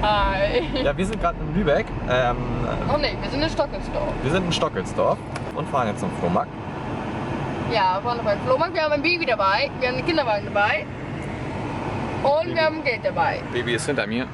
Hi. Ja, wir sind gerade in Lübeck. Oh ne, wir sind in Stockelsdorf. Wir sind in Stockelsdorf und fahren jetzt zum Flohmarkt. Ja, wir fahren beim Flohmarkt. Wir haben ein Baby dabei, wir haben einen Kinderwagen dabei und wir haben Geld dabei. Baby ist hinter mir.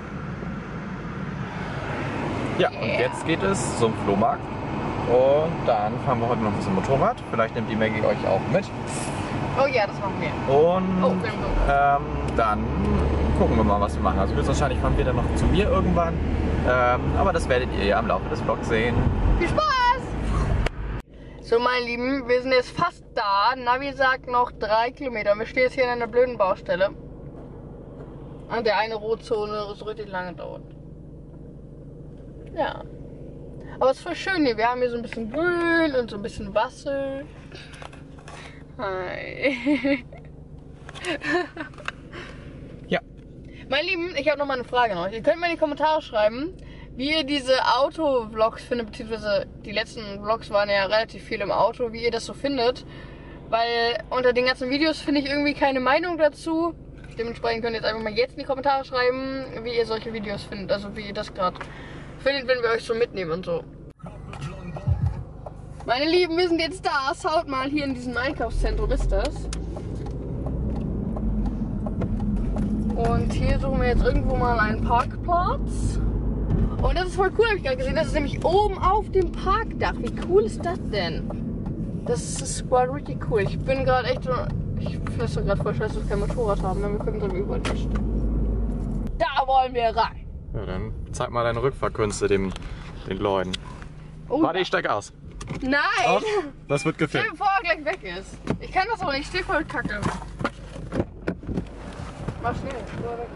Ja, und jetzt geht es zum Flohmarkt. Und dann fahren wir heute noch ein bisschen Motorrad. Vielleicht nimmt die Maggie euch auch mit. Oh ja, das machen wir. Und dann gucken wir mal, was wir machen. Also höchstwahrscheinlich fahren wir dann noch zu mir irgendwann. Aber das werdet ihr ja im Laufe des Vlogs sehen. Viel Spaß! So, meine Lieben, wir sind jetzt fast da. Navi sagt noch 3 Kilometer. Wir stehen jetzt hier in einer blöden Baustelle. An der eine Rotzone so richtig lange dauert. Ja. Aber es ist voll schön hier. Wir haben hier so ein bisschen Grün und so ein bisschen Wasser. Hi. Ja. Meine Lieben, ich habe noch mal eine Frage an euch. Ihr könnt mir in die Kommentare schreiben, wie ihr diese Auto-Vlogs findet, beziehungsweise die letzten Vlogs waren ja relativ viel im Auto, wie ihr das so findet. Weil unter den ganzen Videos finde ich irgendwie keine Meinung dazu. Dementsprechend könnt ihr jetzt einfach mal jetzt in die Kommentare schreiben, wie ihr solche Videos findet. Also wie ihr das gerade findet, wenn wir euch so mitnehmen und so. Meine Lieben, wir sind jetzt da. Schaut mal, hier in diesem Einkaufszentrum ist das. Und hier suchen wir jetzt irgendwo mal einen Parkplatz. Und das ist voll cool, habe ich gerade gesehen. Das ist nämlich oben auf dem Parkdach. Wie cool ist das denn? Das ist voll richtig cool. Ich bin gerade echt... Ich finde es gerade voll scheiße, dass wir kein Motorrad haben. Wir können dann überall nicht. Da wollen wir rein. Ja, dann zeig mal deine Rückfahrkünste den Leuten. Oh, warte, ich steig aus. Nein! Doch, das wird Stell gefilmt. dir vor, er gleich weg ist. Ich kann das auch nicht. Ich stehe voll kacke. Mach schnell. Weg.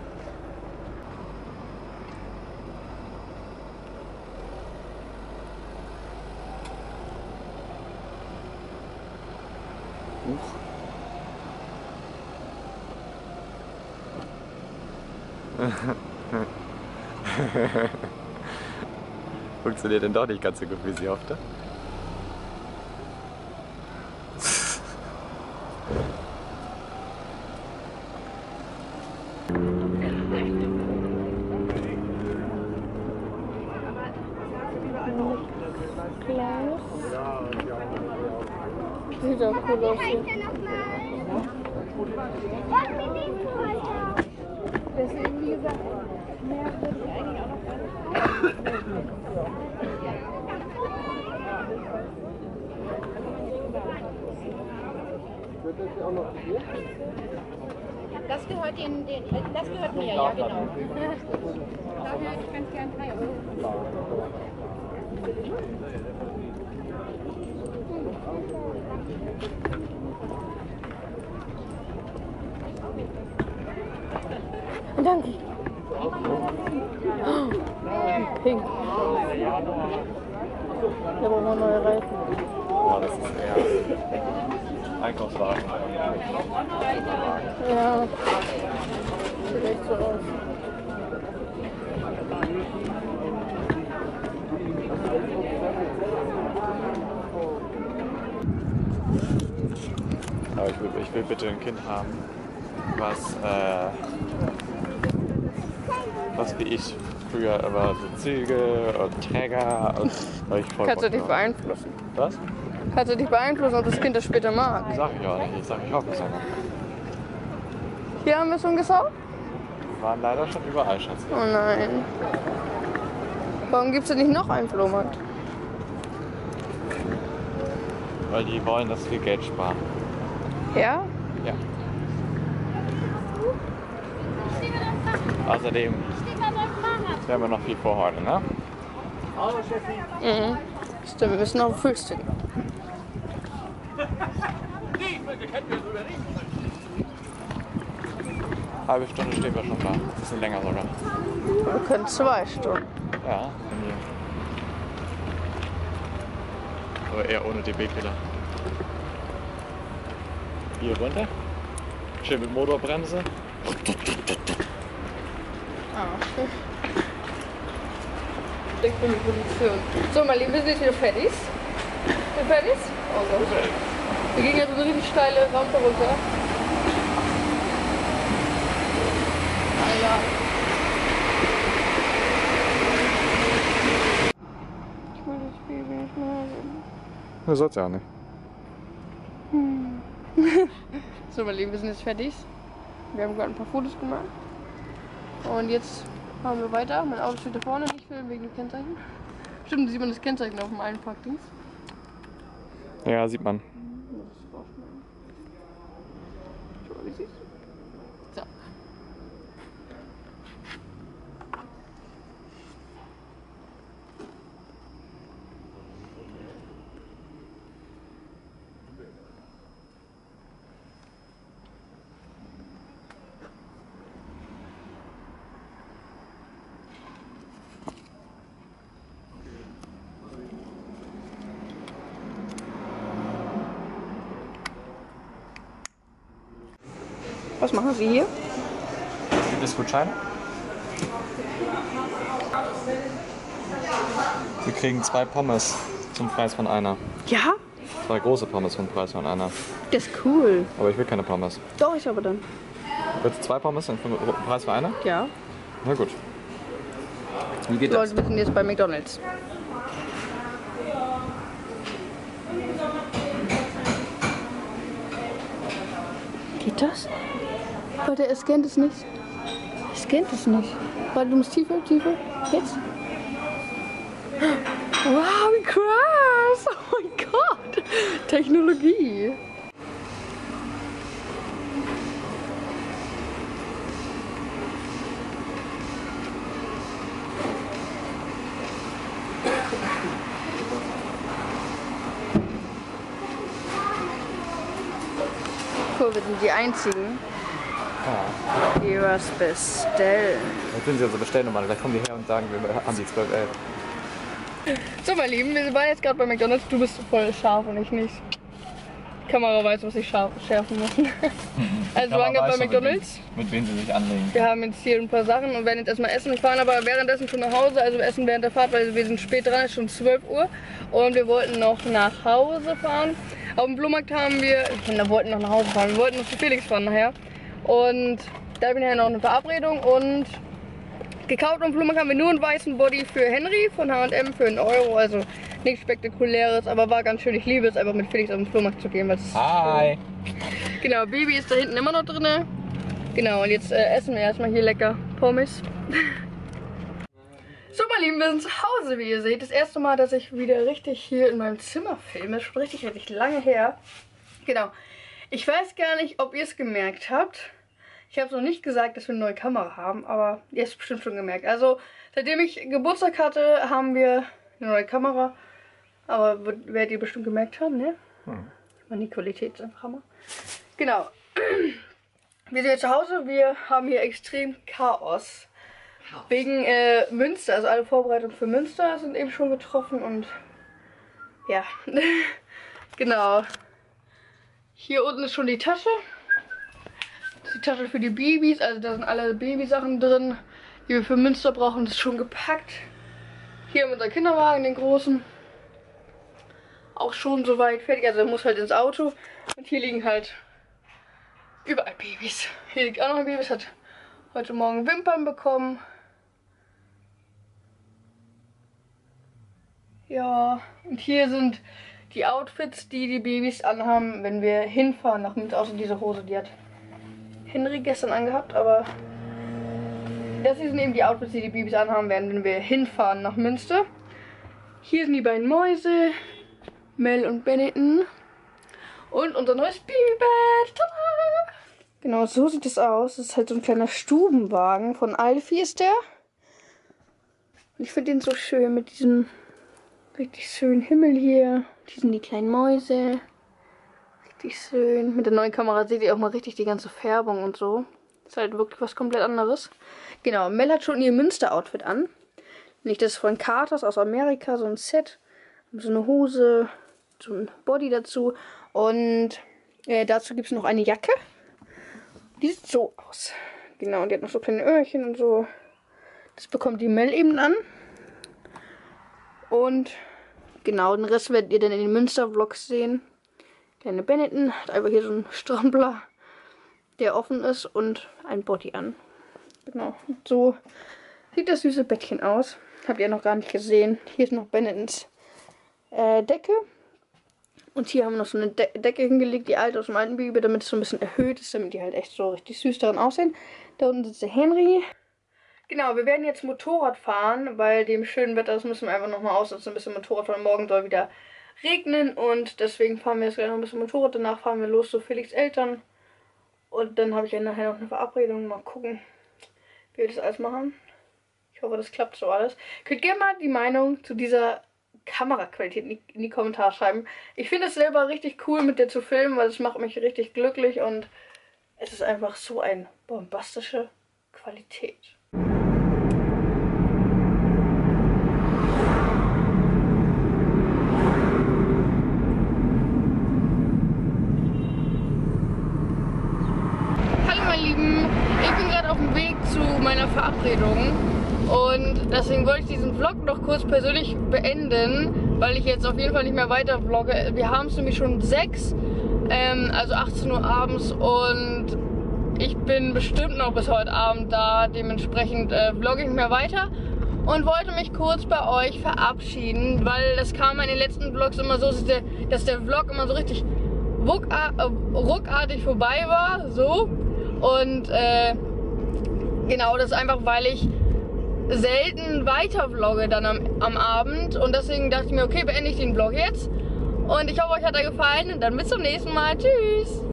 Funktioniert denn doch nicht ganz so gut, wie sie hoffte. Sieht auch cool aus. Deswegen, wie gesagt, mehr würde ich eigentlich auch noch Das gehört das gehört mir, ja genau. Daher hätte ich ganz gern 3 Euro. Danke. Oh, pink. Da brauchen wir neue Reifen. Ja, das ist eher Einkaufswagen. Ja. Sieht echt so aus. Aber ich will bitte ein Kind haben, was wie ich früher immer so Züge und Träger und weil ich voll Kannst du Bock dich drauf. beeinflussen? Was? Kannst du dich beeinflussen, ob das Kind das später mag? Sag ich auch nicht. Ich sag, ich hoffe es einfach. Hier haben wir schon geschaut? Wir waren leider schon überall, Schatz. Oh nein. Warum gibt es denn nicht noch einen Flohmarkt? Weil die wollen, dass wir Geld sparen. Ja? Ja. Außerdem haben wir noch viel vor heute, ne? Mhm. Stimmt, wir müssen noch frühstücken. Halbe Stunde stehen wir schon da. Ein bisschen länger sogar. Wir können 2 Stunden. Ja. Aber eher ohne DB-Killer. Hier runter. Schön mit Motorbremse. Ich bin in Position. So, mein Lieben, wir sind jetzt wieder fertig. Sind wir fertig? Oh Gott. Wir gehen jetzt so eine richtig steile Rampe runter. Alter. Du sollst ja auch nicht. So, mein Lieben, wir sind jetzt fertig. Wir haben gerade ein paar Fotos gemacht. Und jetzt fahren wir weiter. Mein Auto steht da vorne, nicht filmen wegen dem Kennzeichen. Stimmt, sieht man das Kennzeichen auf dem Einparkdings. Ja, sieht man. So, wie siehst du? So. Was machen Sie hier? Gibt es Gutscheine? Wir kriegen 2 Pommes zum Preis von einer. Ja? 2 große Pommes zum Preis von einer. Das ist cool. Aber ich will keine Pommes. Doch, ich aber dann. Willst du 2 Pommes zum Preis für eine? Ja. Na gut. Wie geht das? Leute, wir sind jetzt bei McDonald's. Geht das? Warte, er scannt es nicht. Er scannt es nicht. Warte, du musst tiefer, tiefer. Jetzt. Wow, wie krass! Oh mein Gott! Technologie! Cool, wir sind die Einzigen, die was bestellen. Jetzt sind sie unsere Bestellnummer. Da kommen die her und sagen, wir haben die 1211. So, meine Lieben, wir waren jetzt gerade bei McDonald's. Du bist voll scharf und ich nicht. Die Kamera weiß, was ich schärfen muss. Also, wir waren gerade bei McDonald's. Mit wem sie sich anlegen. Wir haben jetzt hier ein paar Sachen und werden jetzt erstmal essen. Wir fahren aber währenddessen schon nach Hause. Also, wir essen während der Fahrt, weil wir sind spät dran, es ist schon 12 Uhr. Und wir wollten noch nach Hause fahren. Auf dem Flohmarkt haben wir. Wir wollten noch nach Hause fahren. Wir wollten noch zu Felix fahren nachher. Und da bin ich ja noch eine Verabredung und. Gekauft am Flohmarkt haben wir nur einen weißen Body für Henry von H&M für 1 Euro, also nichts Spektakuläres, aber war ganz schön. Ich liebe es einfach mit Felix auf den Flohmarkt zu gehen. Hi! Genau, Baby ist da hinten immer noch drin. Genau, und jetzt essen wir erstmal hier lecker Pommes. So, meine Lieben, wir sind zu Hause, wie ihr seht. Das erste Mal, dass ich wieder richtig hier in meinem Zimmer filme. Schon richtig lange her. Genau. Ich weiß gar nicht, ob ihr es gemerkt habt. Ich habe es noch nicht gesagt, dass wir eine neue Kamera haben, aber ihr habt es bestimmt schon gemerkt. Also, seitdem ich Geburtstag hatte, haben wir eine neue Kamera. Aber werdet ihr bestimmt gemerkt haben, ne? Ich meine, die Qualität ist einfach Hammer. Genau. Wir sind jetzt zu Hause. Wir haben hier extrem Chaos. Wegen Münster. Also alle Vorbereitungen für Münster sind eben schon getroffen und ja. Genau. Hier unten ist schon die Tasche. Die Tasche für die Babys, also da sind alle Babysachen drin, die wir für Münster brauchen, das ist schon gepackt. Hier haben wir unseren Kinderwagen, den großen. Auch schon soweit fertig, also er muss halt ins Auto. Und hier liegen halt überall Babys. Hier liegt auch noch ein Baby, das hat heute Morgen Wimpern bekommen. Ja, und hier sind die Outfits, die die Babys anhaben, wenn wir hinfahren nach Münster, außer diese Hose, die hat Henry gestern angehabt, aber das hier sind eben die Outfits, die die Babys anhaben werden, wenn wir hinfahren nach Münster. Hier sind die beiden Mäuse, Mel und Benetton und unser neues Babybett. Tada! Genau, so sieht es aus. Das ist halt so ein kleiner Stubenwagen von Alfie ist der. Und ich finde den so schön mit diesem richtig schönen Himmel hier. Hier sind die kleinen Mäuse. Richtig schön. Mit der neuen Kamera seht ihr auch mal richtig die ganze Färbung und so. Ist halt wirklich was komplett anderes. Genau, Mel hat schon ihr Münster-Outfit an. Nicht das von Carters aus Amerika, so ein Set. So eine Hose, so ein Body dazu. Und dazu gibt es noch eine Jacke. Die sieht so aus. Genau, und die hat noch so kleine Öhrchen und so. Das bekommt die Mel eben an. Und genau, den Rest werdet ihr dann in den Münster-Vlogs sehen. Kleine Benetton hat einfach hier so einen Strampler, der offen ist und ein Body an. Genau, und so sieht das süße Bettchen aus. Habt ihr noch gar nicht gesehen. Hier ist noch Benettons Decke. Und hier haben wir noch so eine Decke hingelegt, die alte aus dem alten Baby, damit es so ein bisschen erhöht ist, damit die halt echt so richtig süß darin aussehen. Da unten sitzt der Henry. Genau, wir werden jetzt Motorrad fahren, bei dem schönen Wetter, das müssen wir einfach nochmal aussitzen, ein bisschen Motorrad fahren. Morgen soll wieder regnen und deswegen fahren wir jetzt gleich noch ein bisschen Motorrad. Danach fahren wir los zu Felix' Eltern. Und dann habe ich ja nachher noch eine Verabredung. Mal gucken, wie wir das alles machen. Ich hoffe, das klappt so alles. Könnt gerne mal die Meinung zu dieser Kameraqualität in die Kommentare schreiben. Ich finde es selber richtig cool, mit der zu filmen, weil es macht mich richtig glücklich und es ist einfach so eine bombastische Qualität. Hallo meine Lieben, ich bin gerade auf dem Weg zu meiner Verabredung. Und deswegen wollte ich diesen Vlog noch kurz persönlich beenden, weil ich jetzt auf jeden Fall nicht mehr weiter vlogge. Wir haben es nämlich schon 6, also 18 Uhr abends und ich bin bestimmt noch bis heute Abend da. Dementsprechend vlogge ich nicht mehr weiter und wollte mich kurz bei euch verabschieden, weil das kam in den letzten Vlogs immer so, dass der Vlog immer so richtig ruckartig vorbei war. So. Und genau, das ist einfach, weil ich selten weiter vlogge dann am Abend und deswegen dachte ich mir, okay, beende ich den Vlog jetzt und ich hoffe, euch hat er gefallen und dann bis zum nächsten Mal. Tschüss!